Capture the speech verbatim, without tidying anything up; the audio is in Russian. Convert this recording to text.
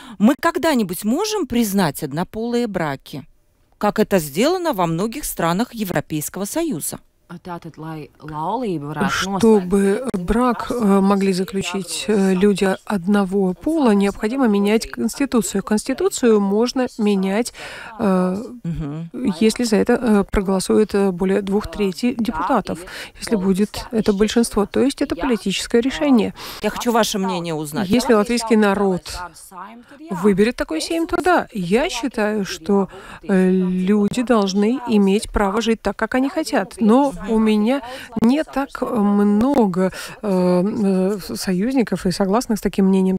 Мы когда-нибудь можем признать однополые браки, как это сделано во многих странах Европейского Союза? Чтобы брак э, могли заключить э, люди одного пола, необходимо менять Конституцию. Конституцию можно менять, э, Мгм. если за это э, проголосует э, более двух трети депутатов, если будет это большинство. То есть это политическое решение. Я хочу ваше мнение узнать. Если латвийский народ выберет такой семь, то да. Я считаю, что э, люди должны иметь право жить так, как они хотят. Но у меня не так много э, э, союзников и согласных с таким мнением.